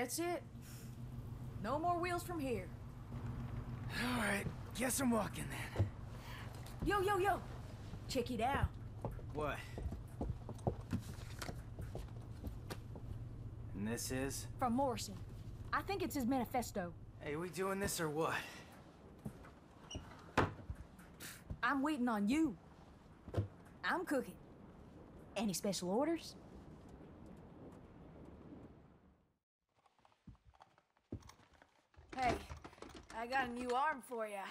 That's it. No more wheels from here. Alright, guess I'm walking then. Yo! Check it out. What? And this is? From Morrison. I think it's his manifesto. Hey, we doing this or what? I'm waiting on you. I'm cooking. Any special orders? Hey, I got a new arm for ya.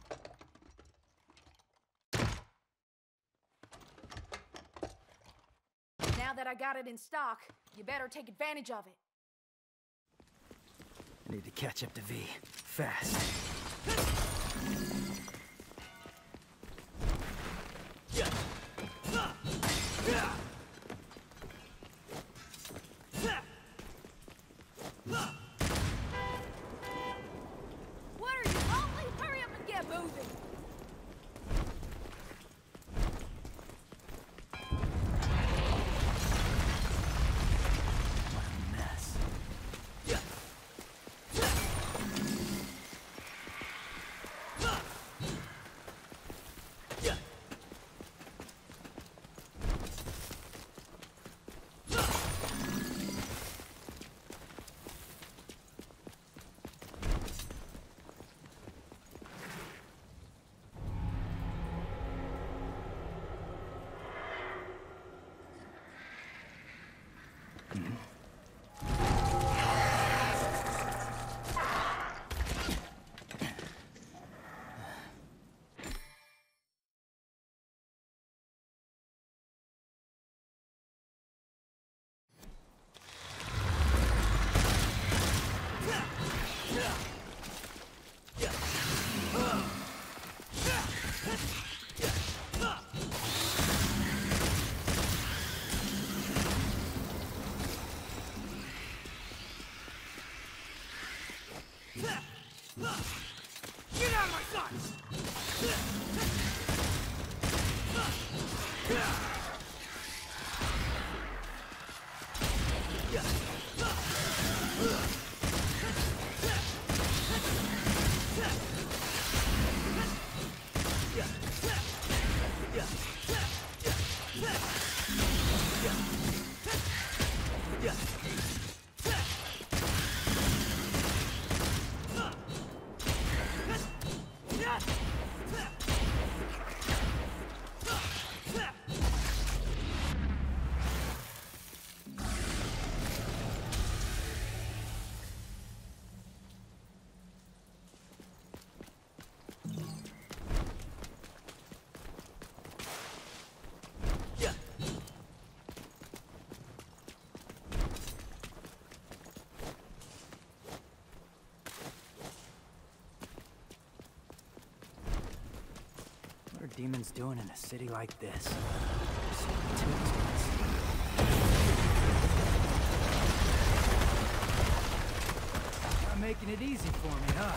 Now that I got it in stock, you better take advantage of it. I need to catch up to V. Fast. What are you, lonely? Hurry up and get moving! What a mess. Get out of my sights! What are demons doing in a city like this? Not making it easy for me, huh?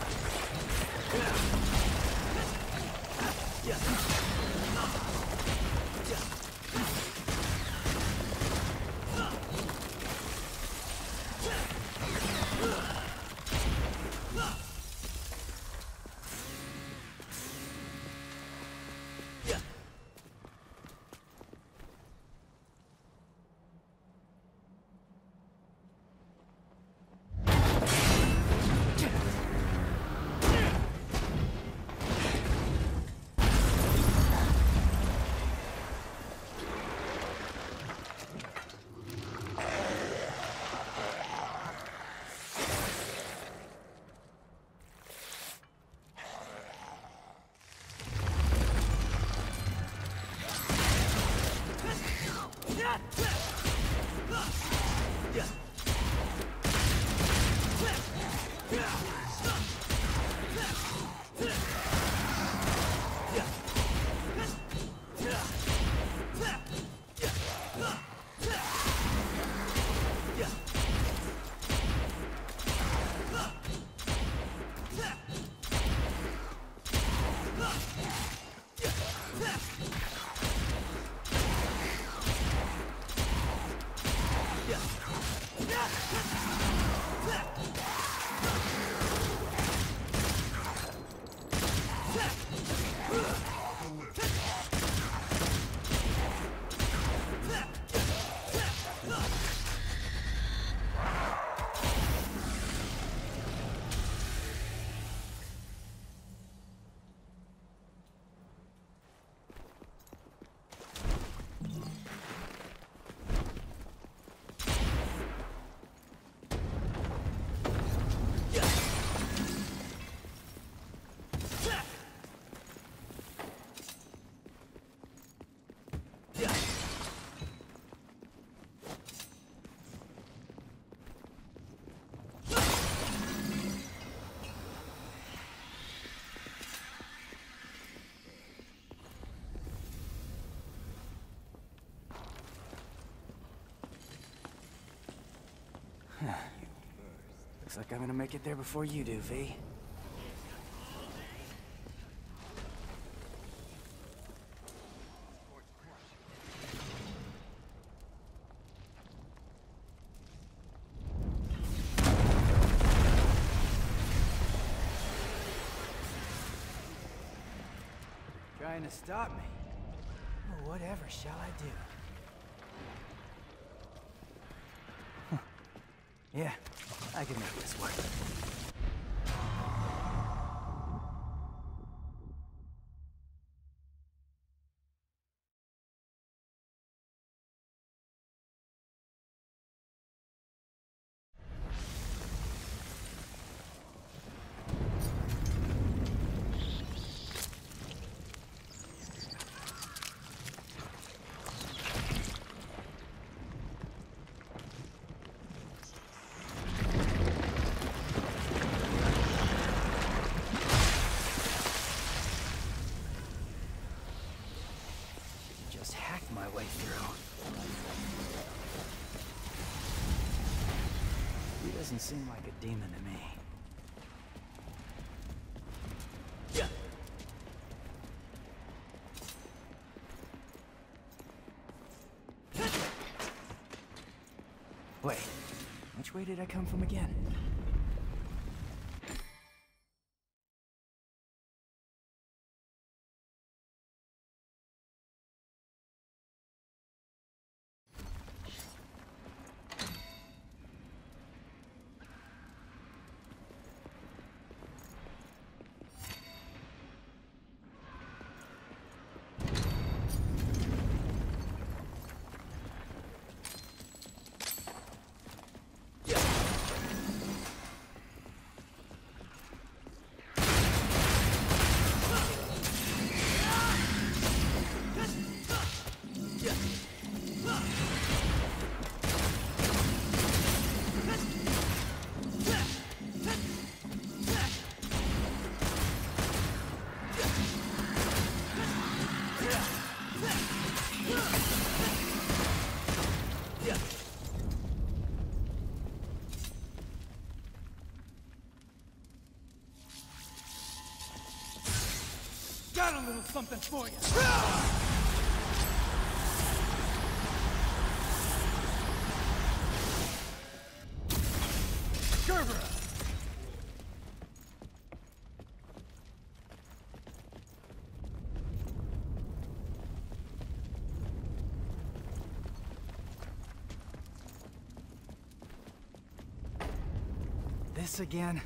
Looks like I'm gonna make it there before you do, V. Trying to stop me? Well, whatever shall I do? Yeah, I can make this work. My way through. He doesn't seem like a demon to me. Wait, which way did I come from again? Got a little something for you. Gerber! This again?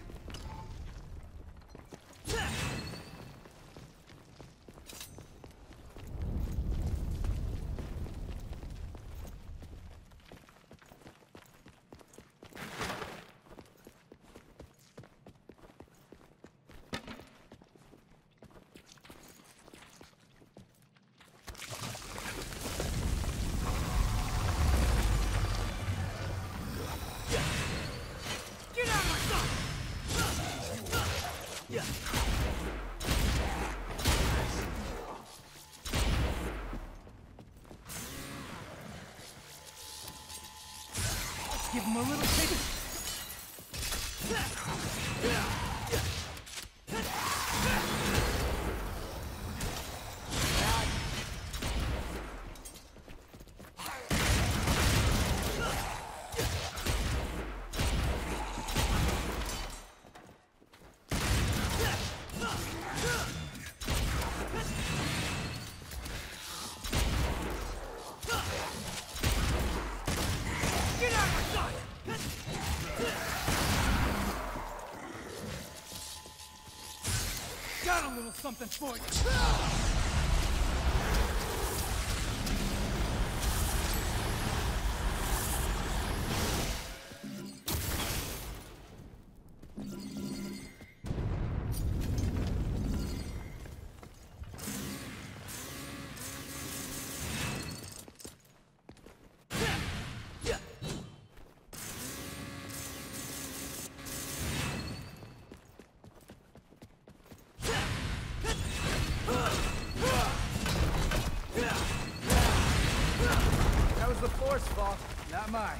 Give him a little taste. Got a little something for you. the Force fault, not mine.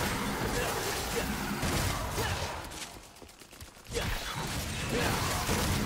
Yeah.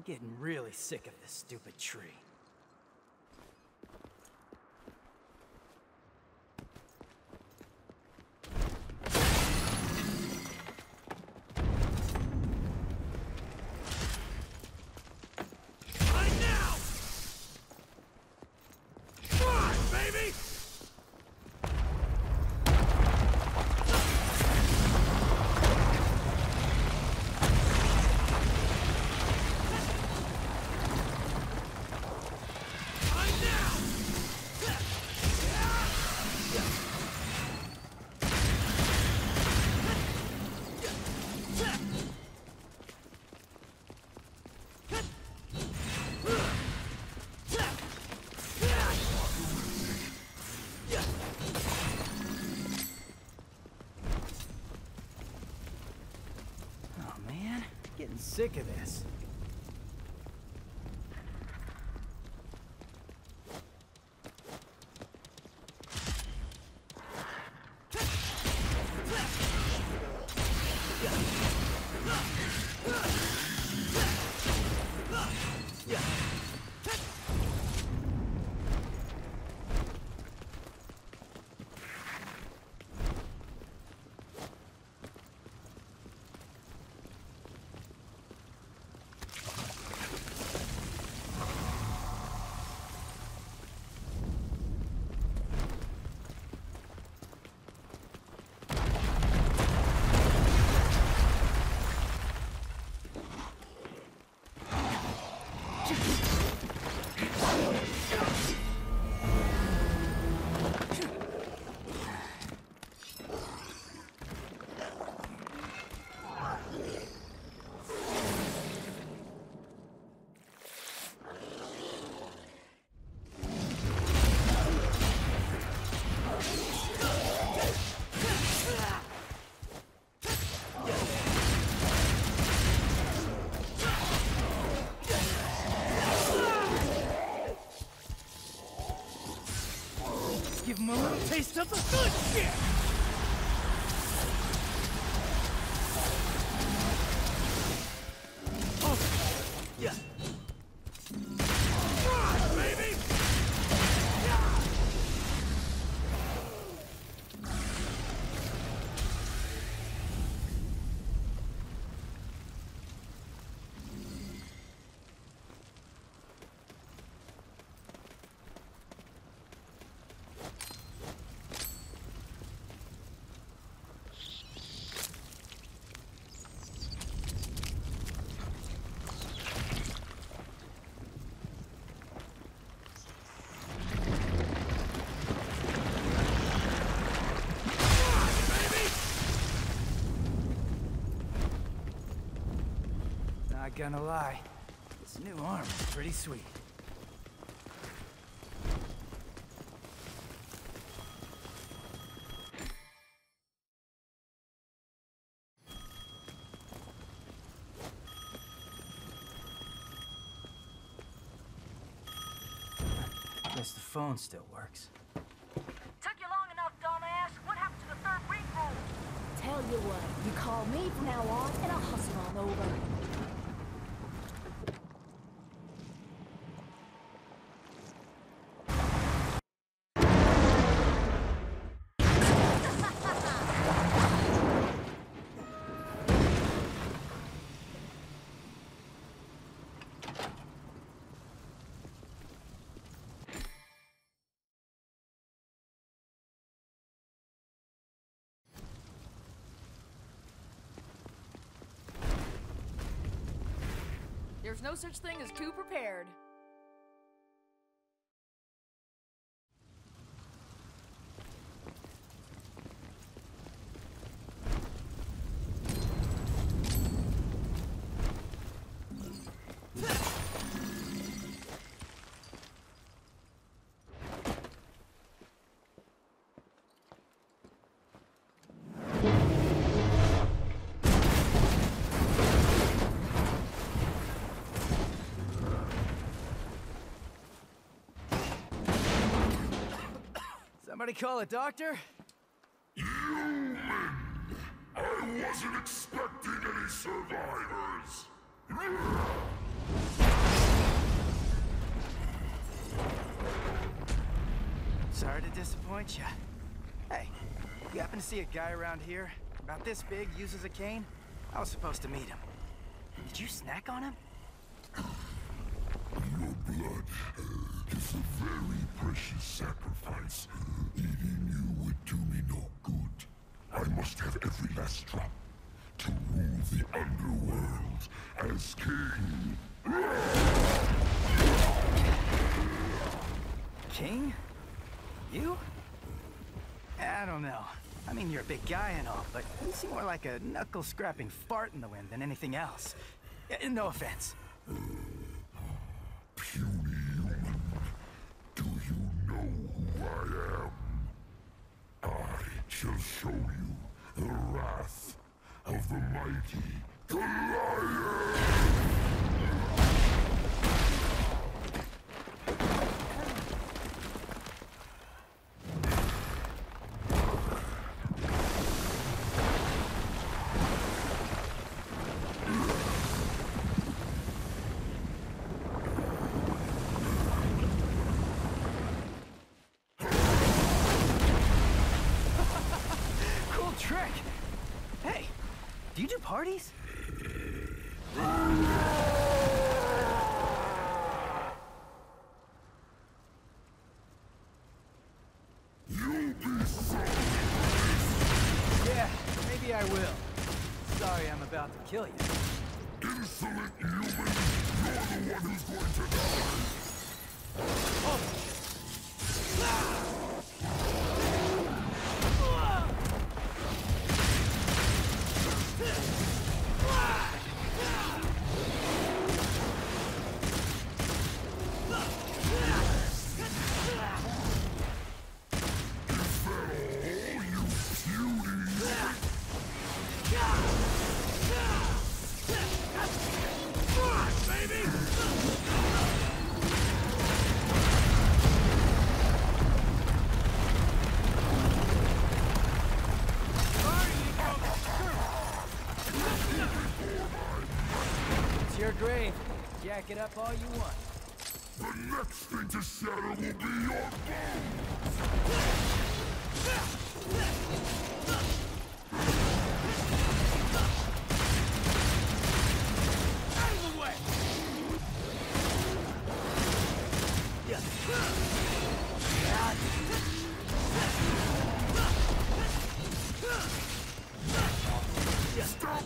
getting really sick of this stupid tree. Getting sick of this. Give him a little taste of the good shit! Oh, yeah. Come on, baby! Not gonna lie, this new armor is pretty sweet. Guess the phone still works. Took you long enough, dumbass. What happened to the third ring roll? Tell you what, you call me from now on, and I'll hustle on over. There's no such thing as too prepared. Somebody call a doctor? Human! I wasn't expecting any survivors! Sorry to disappoint you. Hey, you happen to see a guy around here? About this big, uses a cane? I was supposed to meet him. Did you snack on him? Your blood is a very precious sacrifice. Eating you would do me no good. I must have every last drop to rule the underworld as king. King? You? I don't know. I mean, you're a big guy and all, but you seem more like a knuckle-scrapping fart in the wind than anything else. No offense. Puny human, do you know who I am? I shall show you the wrath of the mighty Goliath! Trick! Hey, do you do parties? You'll be sorry! Yeah, maybe I will. Sorry I'm about to kill you. Insolent human! You're the one who's going to die! Oh! Your grave. Jack it up all you want. The next thing to shatter will be your bones! Out of the way! Stop!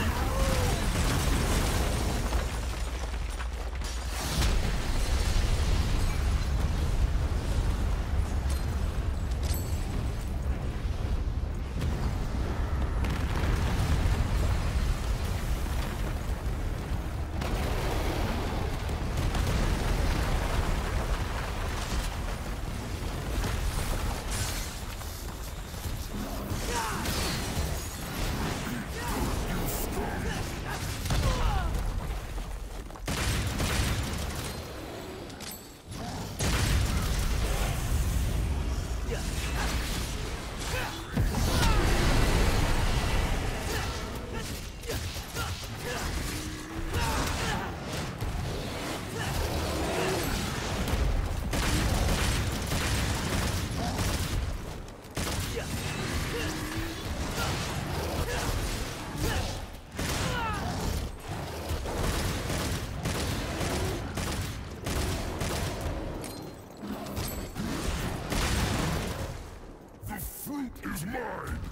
Is mine!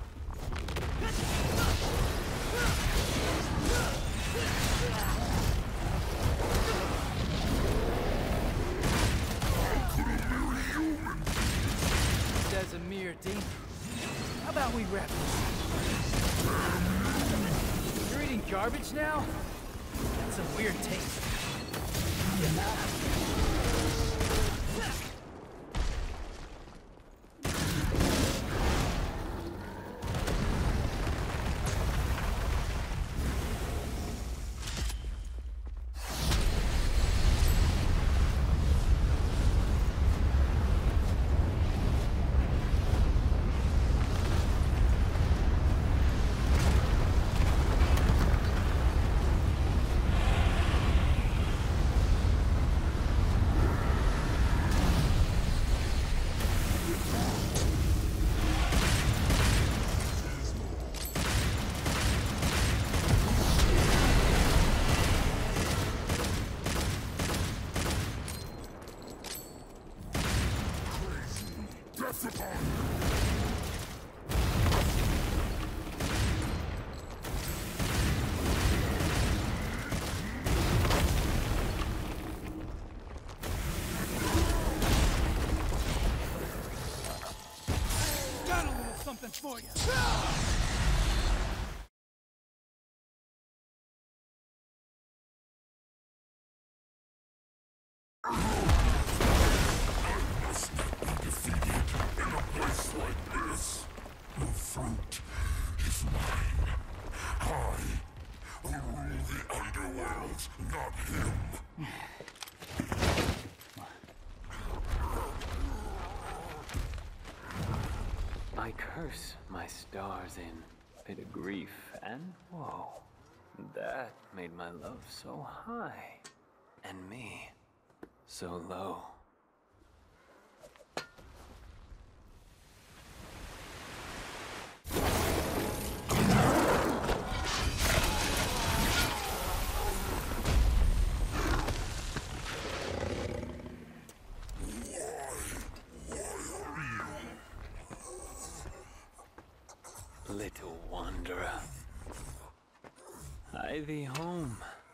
How could a mere human? Says a mere demon. How about we wrap this? You're eating garbage now? That's a weird taste. something for you. The fruit is mine. I will rule the underworlds, not him. I curse my stars in bit of grief and woe. That made my love so high, and me so low. Little wanderer, hie thee home.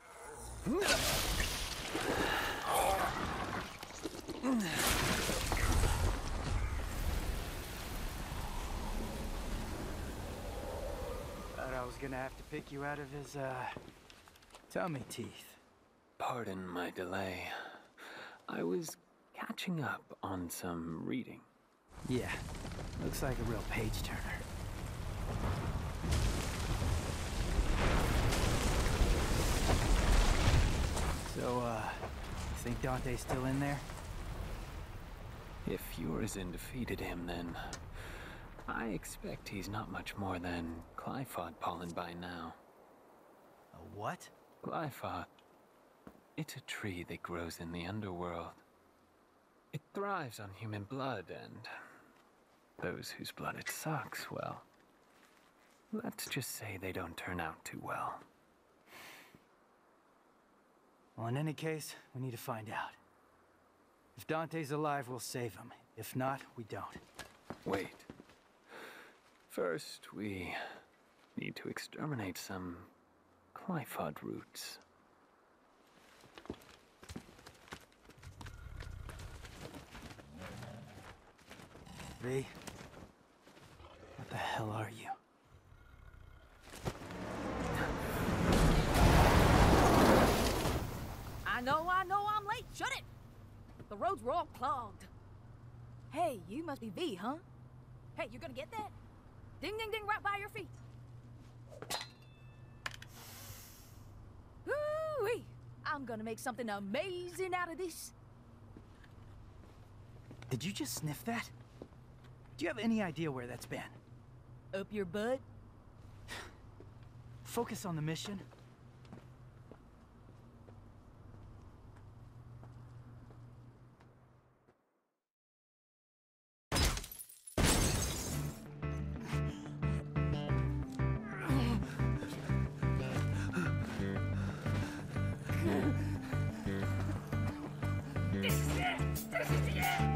Thought I was gonna have to pick you out of his, tummy teeth. Pardon my delay. I was catching up on some reading. Yeah, looks like a real page-turner. So, think Dante's still in there? If Urizen defeated him, then I expect he's not much more than Qliphoth pollen by now. A what? Qliphoth. It's a tree that grows in the underworld. It thrives on human blood, and those whose blood it sucks, well, let's just say they don't turn out too well. Well, in any case, we need to find out. If Dante's alive, we'll save him. If not, we don't. Wait. First, we need to exterminate some Qliphoth roots. V, what the hell are you? I know I'm late. Shut it! The roads were all clogged. Hey, you must be V, huh? Hey, you gonna get that? Ding, ding, ding, right by your feet. Woo-wee! I'm gonna make something amazing out of this. Did you just sniff that? Do you have any idea where that's been? Up your butt? Focus on the mission. This is it!